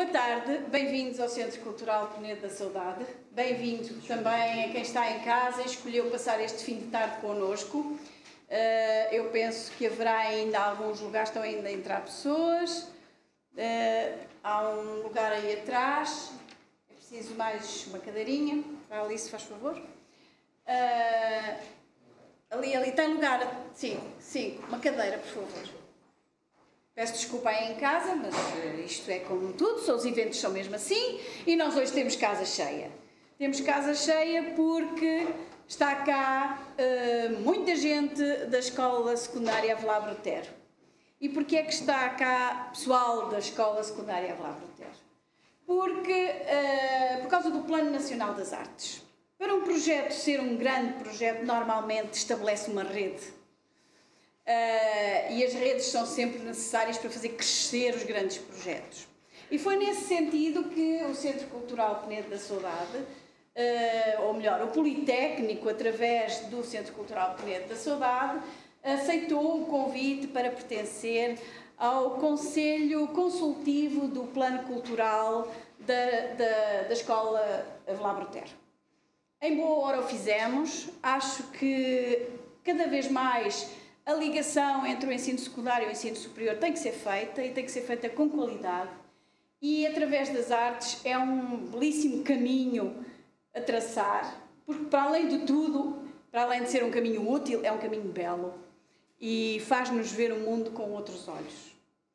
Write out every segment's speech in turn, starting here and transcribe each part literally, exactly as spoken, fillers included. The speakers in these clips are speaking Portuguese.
Boa tarde, bem-vindos ao Centro Cultural Penedo da Saudade, bem-vindo também a quem está em casa e escolheu passar este fim de tarde connosco. Eu penso que haverá ainda alguns lugares, estão ainda a entrar pessoas, há um lugar aí atrás, é preciso mais uma cadeirinha, para a Alice, faz favor. Ali, ali, tem lugar, sim, sim, uma cadeira, por favor. Peço desculpa aí em casa, mas isto é como tudo, os eventos são mesmo assim e nós hoje temos casa cheia. Temos casa cheia porque está cá uh, muita gente da Escola Secundária Avelar Brotero. E porquê é que está cá pessoal da Escola Secundária Avelar Brotero? Porque, uh, por causa do Plano Nacional das Artes. Para um projeto ser um grande projeto, normalmente estabelece uma rede. Uh, e as redes são sempre necessárias para fazer crescer os grandes projetos. E foi nesse sentido que o Centro Cultural Penedo da Saudade, uh, ou melhor, o Politécnico, através do Centro Cultural Penedo da Saudade, aceitou o convite para pertencer ao Conselho Consultivo do Plano Cultural da, da, da Escola Avelar Brotero. Em boa hora o fizemos, acho que cada vez mais a ligação entre o ensino secundário e o ensino superior tem que ser feita e tem que ser feita com qualidade e através das artes é um belíssimo caminho a traçar, porque para além de tudo, para além de ser um caminho útil, é um caminho belo e faz-nos ver o mundo com outros olhos.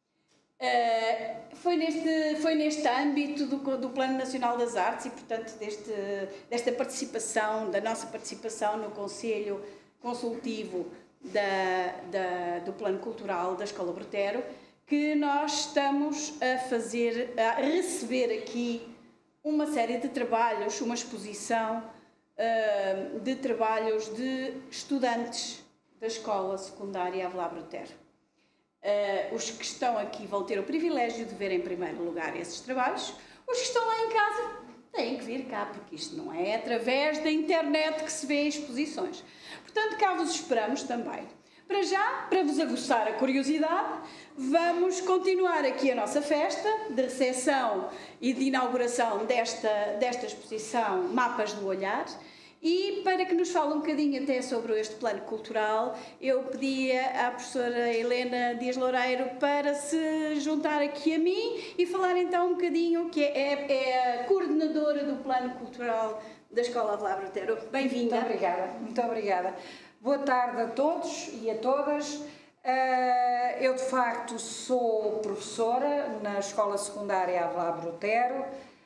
Uh, foi, neste, foi neste âmbito do, do Plano Nacional das Artes e, portanto, deste, desta participação, da nossa participação no Conselho Consultivo Da, da, do Plano Cultural da Escola Brotero, que nós estamos a fazer, a receber aqui uma série de trabalhos, uma exposição uh, de trabalhos de estudantes da Escola Secundária Avelar Brotero. Uh, os que estão aqui vão ter o privilégio de ver em primeiro lugar esses trabalhos, os que estão lá em casa têm que vir cá, porque isto não é através da internet que se vê exposições. Portanto, cá vos esperamos também. Para já, para vos aguçar a curiosidade, vamos continuar aqui a nossa festa de recepção e de inauguração desta, desta exposição Mapas do Olhar. E para que nos fale um bocadinho até sobre este plano cultural, eu pedia à professora Helena Dias Loureiro para se juntar aqui a mim e falar então um bocadinho, que é, é a coordenadora do plano cultural da Escola Avelar Brotero. Bem-vinda. Muito obrigada, muito obrigada. Boa tarde a todos e a todas. Eu, de facto, sou professora na Escola Secundária Avelar Brotero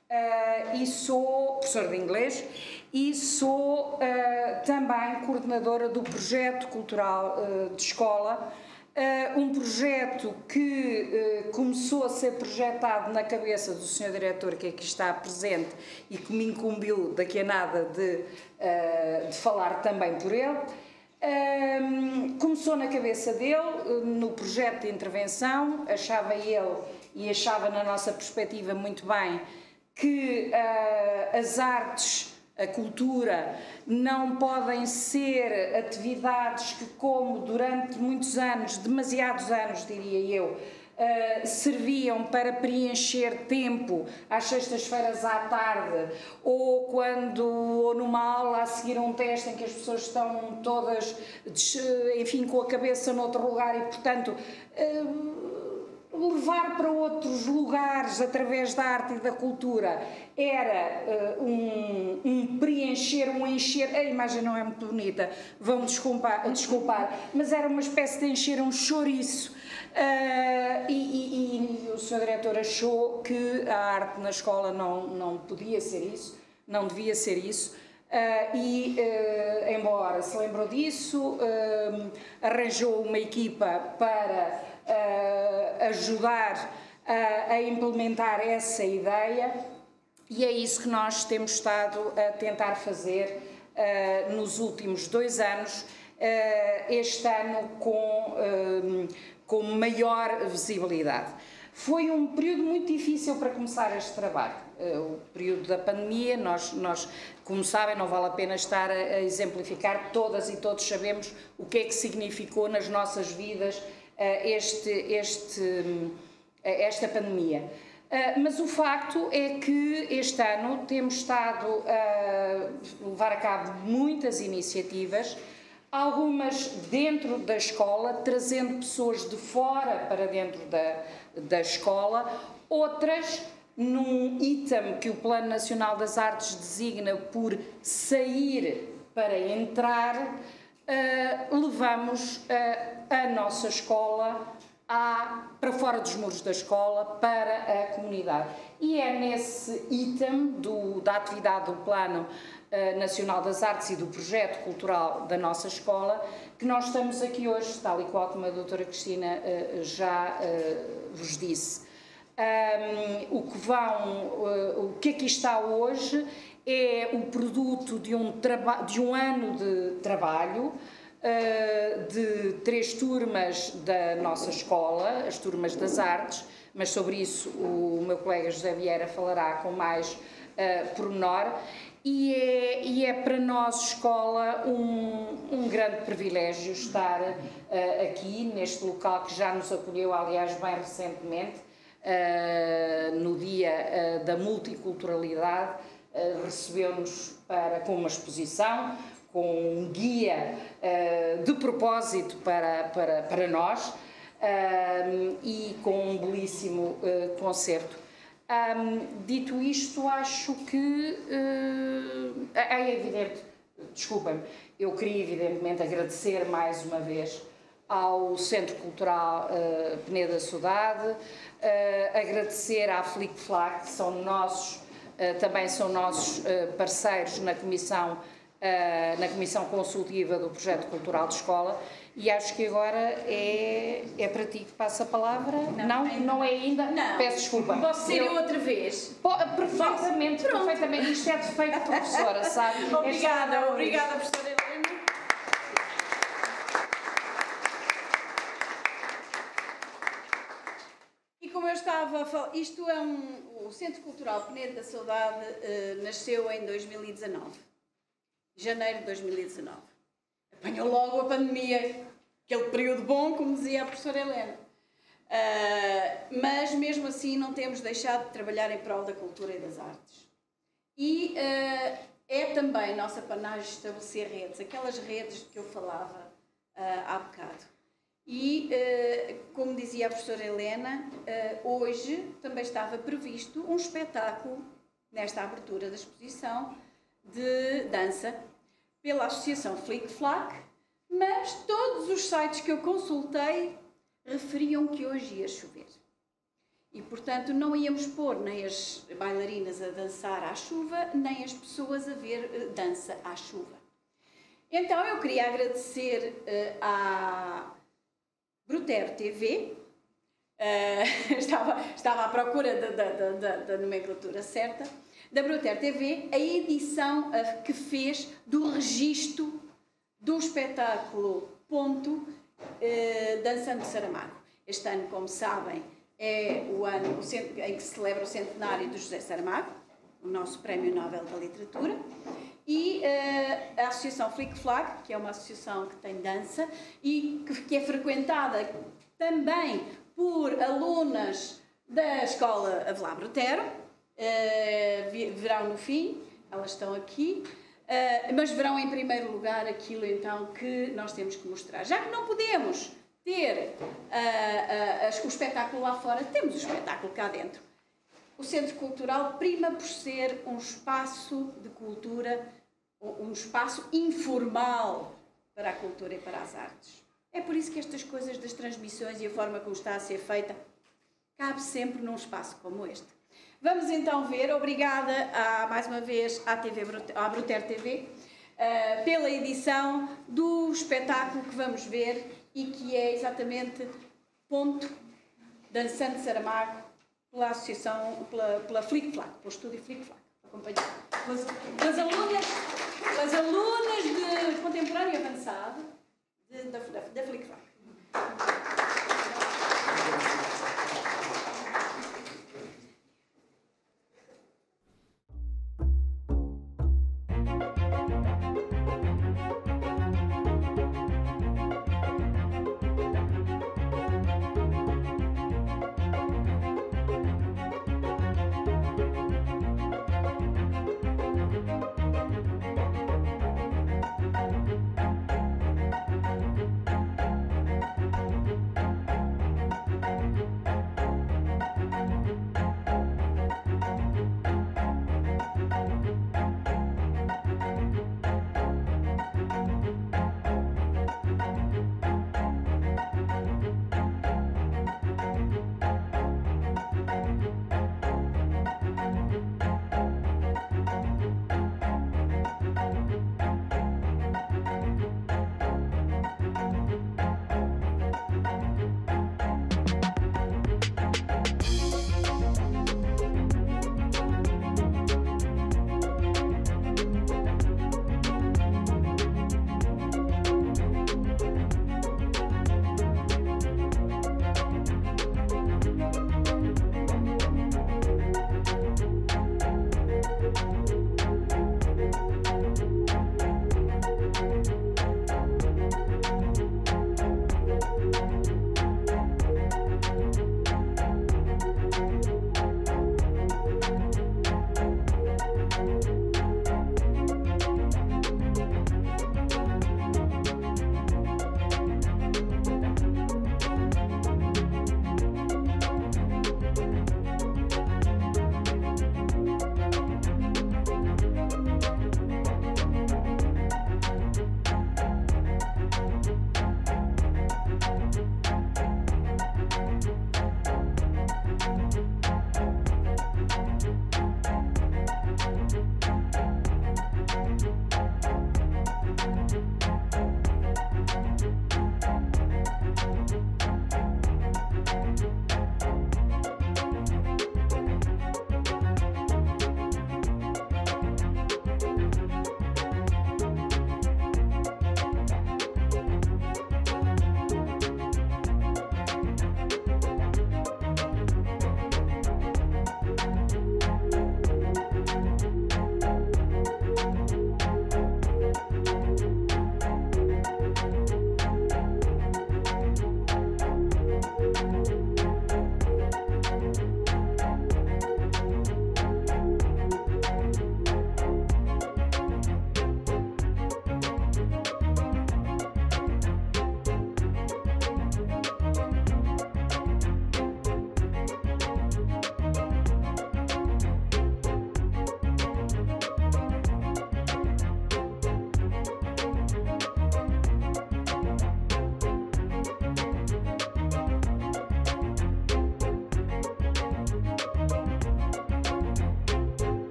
e sou professora de inglês e sou também coordenadora do projeto cultural de escola. Uh, um projeto que uh, começou a ser projetado na cabeça do senhor Diretor, que aqui está presente e que me incumbiu daqui a nada de, uh, de falar também por ele. Uh, começou na cabeça dele, uh, no projeto de intervenção, achava ele e achava na nossa perspectiva muito bem que uh, as artes, a cultura, não podem ser atividades que, como durante muitos anos, demasiados anos diria eu, uh, serviam para preencher tempo às sextas-feiras à tarde ou quando, ou numa aula a seguir um teste em que as pessoas estão todas, enfim, com a cabeça noutro lugar e, portanto, uh, levar para outros lugares através da arte e da cultura era uh, um, um preencher, um encher, a imagem não é muito bonita, vão desculpar, desculpar, mas era uma espécie de encher um chouriço uh, e, e, e o senhor Diretor achou que a arte na escola não, não podia ser isso, não devia ser isso. Uh, e, uh, embora se lembrou disso, uh, arranjou uma equipa para uh, ajudar uh, a implementar essa ideia e é isso que nós temos estado a tentar fazer uh, nos últimos dois anos, uh, este ano com, uh, com maior visibilidade. Foi um período muito difícil para começar este trabalho, o período da pandemia, nós, nós, como sabem, não vale a pena estar a exemplificar, todas e todos sabemos o que é que significou nas nossas vidas este, este, esta pandemia. Uh, mas o facto é que este ano temos estado a levar a cabo muitas iniciativas, algumas dentro da escola, trazendo pessoas de fora para dentro da, da escola, outras num item que o Plano Nacional das Artes designa por sair para entrar, uh, levamos uh, a nossa escola À, para fora dos muros da escola, para a comunidade. E é nesse item do, da atividade do Plano uh, Nacional das Artes e do projeto cultural da nossa escola que nós estamos aqui hoje, tal e qual como a doutora Cristina uh, já uh, vos disse. Um, o, que vão, uh, o que aqui está hoje é o produto de um, de um ano de trabalho de três turmas da nossa escola, as turmas das artes, mas sobre isso o meu colega José Vieira falará com mais uh, pormenor, e é, e é para nós, escola, um, um grande privilégio estar uh, aqui, neste local que já nos acolheu, aliás, bem recentemente, uh, no dia uh, da multiculturalidade, uh, recebeu-nos para, com uma exposição, com um guia uh, de propósito para, para, para nós uh, e com um belíssimo uh, concerto. Um, dito isto, acho que uh, é evidente, desculpem-me, eu queria evidentemente agradecer mais uma vez ao Centro Cultural uh, Peneda da Saudade, uh, agradecer à Flic Flac, que são nossos, uh, também são nossos uh, parceiros na Comissão Uh, na Comissão Consultiva do Projeto Cultural de Escola, e acho que agora é, é para ti que passa a palavra. Não, não, não é ainda? Não. Peço desculpa. Posso ser eu outra vez? Po perfeitamente, perfeitamente. Isto é defeito de professora, sabe? Obrigada, é obrigada, professora Helena. E como eu estava a falar, isto é um, o Centro Cultural Peneda da Saudade uh, nasceu em dois mil e dezanove. Janeiro de dois mil e dezanove. Apanhou logo a pandemia, aquele período bom, como dizia a professora Helena. Uh, mas, mesmo assim, não temos deixado de trabalhar em prol da cultura e das artes. E uh, é também nossa panagem estabelecer redes, aquelas redes de que eu falava uh, há bocado. E, uh, como dizia a professora Helena, uh, hoje também estava previsto um espetáculo, nesta abertura da exposição, de dança pela Associação Flic Flac, mas todos os sites que eu consultei referiam que hoje ia chover. E, portanto, não íamos pôr nem as bailarinas a dançar à chuva, nem as pessoas a ver dança à chuva. Então, eu queria agradecer uh, à Brutero T V, uh, estava, estava à procura da, da, da, da nomenclatura certa, da Brutero T V, a edição que fez do registro do espetáculo Ponto eh, Dançando de Saramago. Este ano, como sabem, é o ano em que se celebra o centenário de José Saramago, o nosso Prémio Nobel da Literatura, e eh, a Associação Flic Flac, que é uma associação que tem dança e que, que é frequentada também por alunas da Escola Avelar Brutero. Uh, verão no fim, elas estão aqui, uh, mas verão em primeiro lugar aquilo então que nós temos que mostrar. Já que não podemos ter uh, uh, uh, o espetáculo lá fora, temos o espetáculo cá dentro. O Centro Cultural prima por ser um espaço de cultura, um espaço informal para a cultura e para as artes. É por isso que estas coisas das transmissões e a forma como está a ser feita cabe sempre num espaço como este. Vamos então ver, obrigada a, mais uma vez à, T V, à Brutero T V uh, pela edição do espetáculo que vamos ver e que é exatamente Ponto Dançando de Saramago pela associação, pela, pela Flic Flac, pelo estúdio Flic Flac, acompanhado pelas, pelas alunas, pelas alunas de contemporâneo avançado de, da, da, da Flic Flac.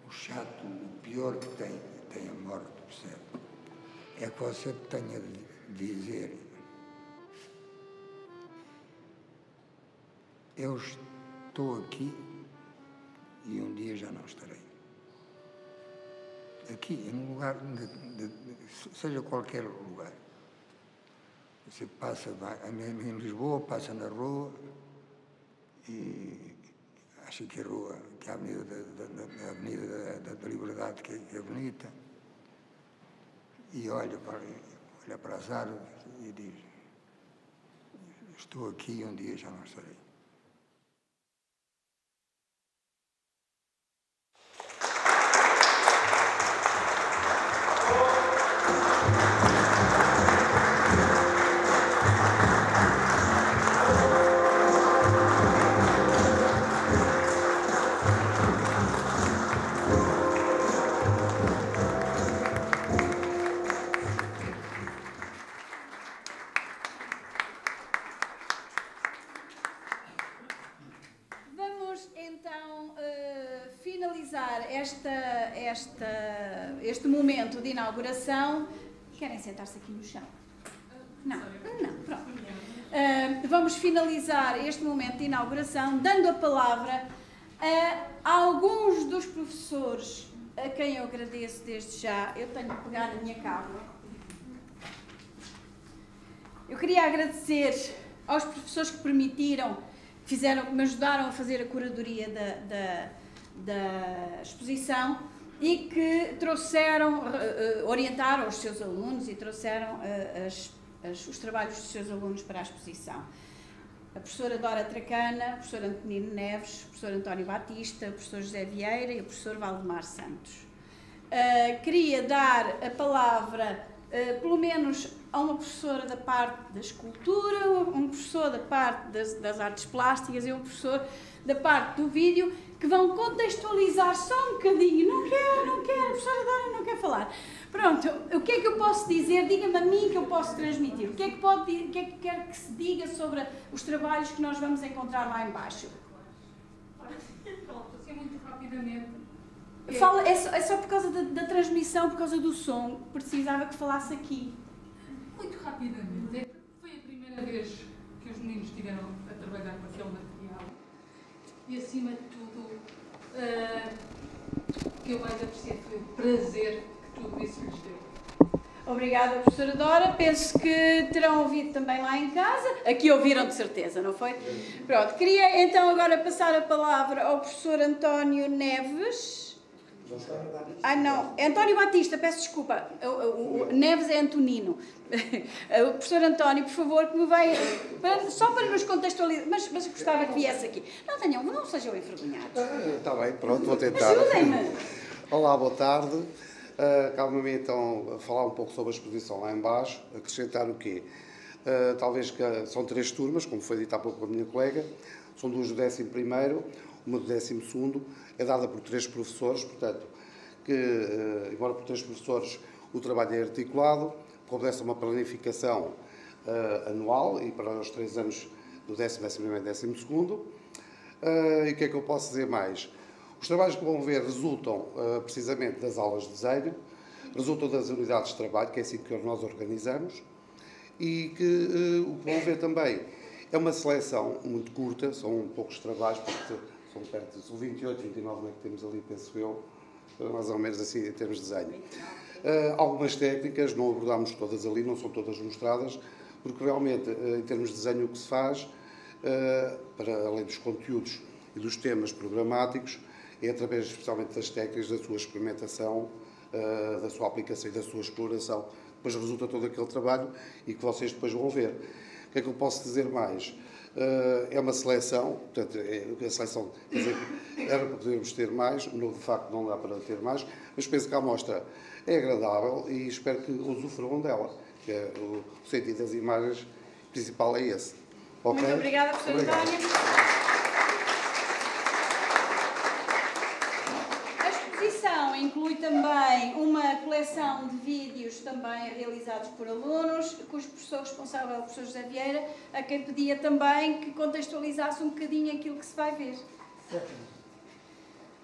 o chato, o pior que tem, tem a morte, percebe? É que você tenha de dizer: eu estou aqui e um dia já não estarei. Aqui, num lugar, de, de, de, seja qualquer lugar. Você passa, vai, em Lisboa, passa na rua e acha que a rua, que a Avenida da, da, da, Avenida da, da Liberdade, que é, que é bonita, e olha para, olha para as árvores e diz: estou aqui e um dia já não estarei. Esta, esta, este momento de inauguração. Querem sentar-se aqui no chão? Não, não, pronto. Uh, vamos finalizar este momento de inauguração dando a palavra a alguns dos professores a quem eu agradeço desde já. Eu tenho que pegar a minha cábula. Eu queria agradecer aos professores que permitiram, que fizeram, que me ajudaram a fazer a curadoria da, da da exposição e que trouxeram, orientaram os seus alunos e trouxeram as, as, os trabalhos dos seus alunos para a exposição. A professora Dora Tracana, o professor Antonino Neves, o professor António Batista, o professor José Vieira e o professor Valdemar Santos. Uh, queria dar a palavra, uh, pelo menos, a uma professora da parte da escultura, um professor da parte das, das artes plásticas e um professor da parte do vídeo, que vão contextualizar só um bocadinho. Não quero, não quero, a professora Dora não quer falar. Pronto, o que é que eu posso dizer? Diga-me a mim que eu posso transmitir. O que é que, pode, o que, é que quer que se diga sobre os trabalhos que nós vamos encontrar lá em baixo? Pronto, assim muito rapidamente. Fala, é, só, é só por causa da, da transmissão, por causa do som, precisava que falasse aqui. Muito rapidamente. É, foi a primeira vez que os meninos estiveram a trabalhar com aquele material. E, acima de tudo, uh, o que eu mais apreciei foi o prazer que tudo isso lhes deu. Obrigada, professora Dora. Penso que terão ouvido também lá em casa. Aqui ouviram de certeza, não foi? Pronto. Queria então agora passar a palavra ao professor António Neves. Ah, não. É António Batista, peço desculpa. O, o, o Neves é Antonino. O professor António, por favor, que me vai... Para, só para nos contextualizar. Mas, mas gostava que viesse aqui. Não tenham, não sejam envergonhados. Está bem, pronto, vou tentar. Ajudem-me. Olá, boa tarde. Uh, Calma-me então a falar um pouco sobre a exposição lá em baixo. Acrescentar o quê? Uh, talvez que são três turmas, como foi dito há pouco pela minha colega. São duas do décimo primeiro, uma do décimo segundo. É dada por três professores, portanto, que, uh, embora por três professores, o trabalho é articulado, obedece a uma planificação uh, anual e para os três anos do décimo, décimo primeiro e décimo segundo. Uh, e o que é que eu posso dizer mais? Os trabalhos que vão ver resultam uh, precisamente das aulas de desenho, resultam das unidades de trabalho, que é assim que nós organizamos, e que uh, o que vão ver também é uma seleção muito curta, são poucos trabalhos, porque são perto de são vinte e oito, vinte e nove, é que temos ali, penso eu, mais ou menos assim em termos de desenho. Uh, algumas técnicas, não abordámos todas ali, não são todas mostradas, porque realmente, uh, em termos de desenho, o que se faz, uh, para além dos conteúdos e dos temas programáticos, é através especialmente das técnicas, da sua experimentação, uh, da sua aplicação e da sua exploração. Depois resulta todo aquele trabalho e que vocês depois vão ver. O que é que eu posso dizer mais? Uh, é uma seleção, portanto, é, a seleção, quer dizer, era para podermos ter mais, no, de facto não dá para ter mais, mas penso que a amostra é agradável e espero que usufruam dela, que é o, o sentido das imagens principal é esse. Okay? Muito obrigada, professor António. Inclui também uma coleção de vídeos também realizados por alunos, cujo professor responsável é o professor José Vieira, a quem pedia também que contextualizasse um bocadinho aquilo que se vai ver.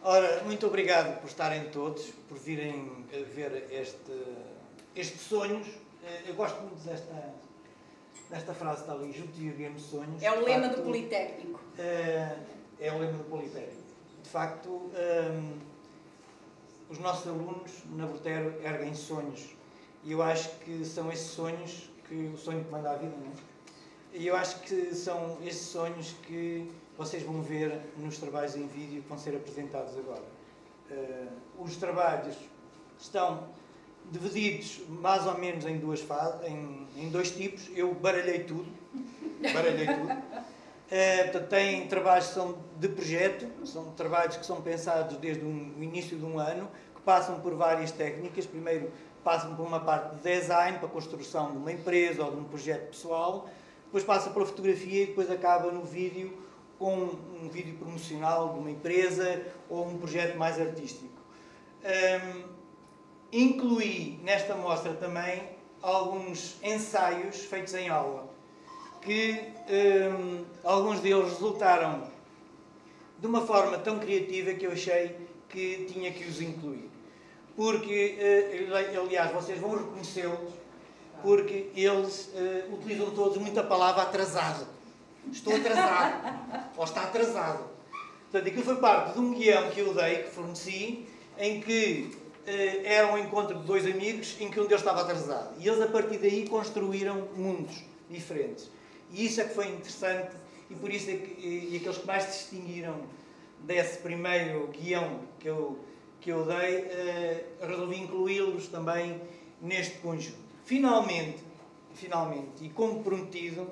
Ora, muito obrigado por estarem todos, por virem ver este, estes sonhos. Eu gosto muito desta, desta frase que está ali, junto e erguemos sonhos. É o lema facto, do Politécnico. É, é o lema do Politécnico. De facto, um, os nossos alunos na Brutero erguem sonhos. E eu acho que são esses sonhos, que o sonho que manda a vida, não é? E eu acho que são esses sonhos que vocês vão ver nos trabalhos em vídeo que vão ser apresentados agora. Uh, os trabalhos estão divididos mais ou menos em duas fases, em, em dois tipos. Eu baralhei tudo. Baralhei tudo. Uh, portanto, tem trabalhos que são de projeto, são trabalhos que são pensados desde um, o início de um ano, que passam por várias técnicas. Primeiro passam por uma parte de design, para a construção de uma empresa ou de um projeto pessoal, depois passa pela fotografia e depois acaba no vídeo, com um vídeo promocional de uma empresa ou um projeto mais artístico. Um, incluí nesta mostra também alguns ensaios feitos em aula, que um, alguns deles resultaram de uma forma tão criativa que eu achei que tinha que os incluir. Porque, uh, aliás, vocês vão reconhecê-los, porque eles uh, utilizam todos muita palavra atrasado. Estou atrasado. Ou está atrasado. Portanto, aquilo foi parte de um guião que eu dei, que forneci, em que uh, era um encontro de dois amigos em que um deles estava atrasado. E eles, a partir daí, construíram mundos diferentes. E isso é que foi interessante, e por isso é que e aqueles que mais se distinguiram desse primeiro guião que eu, que eu dei, uh, resolvi incluí-los também neste conjunto. Finalmente, finalmente, e como prometido,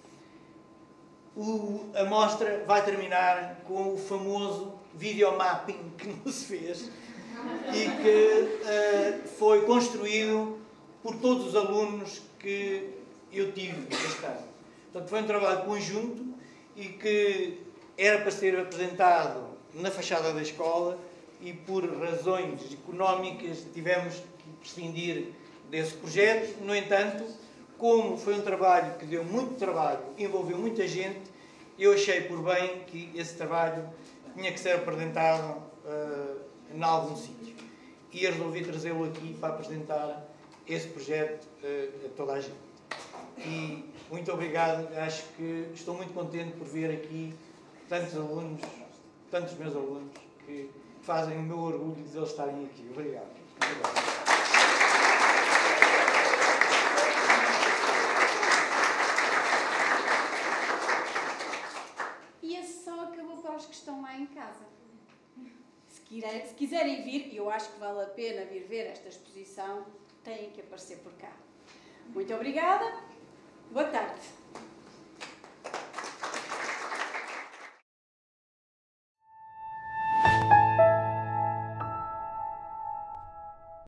o, a mostra vai terminar com o famoso videomapping que nos fez e que uh, foi construído por todos os alunos que eu tive este ano. Portanto, foi um trabalho conjunto e que era para ser apresentado na fachada da escola e por razões económicas tivemos que prescindir desse projeto. No entanto, como foi um trabalho que deu muito trabalho, envolveu muita gente, eu achei por bem que esse trabalho tinha que ser apresentado uh, em algum sítio. E eu resolvi trazê-lo aqui para apresentar esse projeto uh, a toda a gente. E muito obrigado, acho que estou muito contente por ver aqui tantos alunos, tantos meus alunos, que fazem o meu orgulho de eles estarem aqui. Obrigado. Obrigado. E esse só acabou para os que estão lá em casa. Se, quiser, se quiserem vir, e eu acho que vale a pena vir ver esta exposição, têm que aparecer por cá. Muito obrigada. Boa tarde.